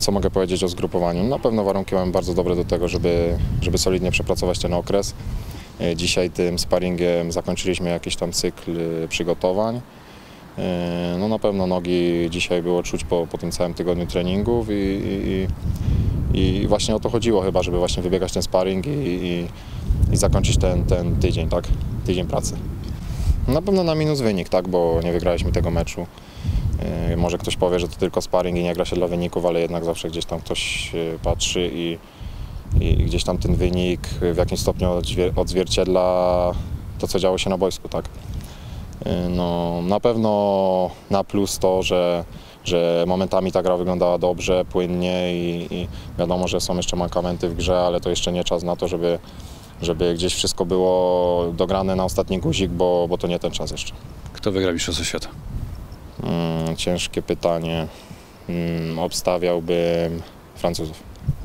Co mogę powiedzieć o zgrupowaniu? Na pewno warunki mamy bardzo dobre do tego, żeby solidnie przepracować ten okres. Dzisiaj tym sparingiem zakończyliśmy jakiś tam cykl przygotowań. No na pewno nogi dzisiaj było czuć po tym całym tygodniu treningów i właśnie o to chodziło chyba, żeby właśnie wybiegać ten sparing i zakończyć ten tydzień, tak? Tydzień pracy. Na pewno na minus wynik, tak? Bo nie wygraliśmy tego meczu. Może ktoś powie, że to tylko sparring i nie gra się dla wyników, ale jednak zawsze gdzieś tam ktoś patrzy i gdzieś tam ten wynik w jakimś stopniu odzwierciedla to, co działo się na boisku, tak? No, na pewno na plus to, że momentami ta gra wyglądała dobrze, płynnie i wiadomo, że są jeszcze mankamenty w grze, ale to jeszcze nie czas na to, żeby gdzieś wszystko było dograne na ostatni guzik, bo to nie ten czas jeszcze. Kto wygra Mistrzostwo Świata? Ciężkie pytanie. Obstawiałbym Francuzów.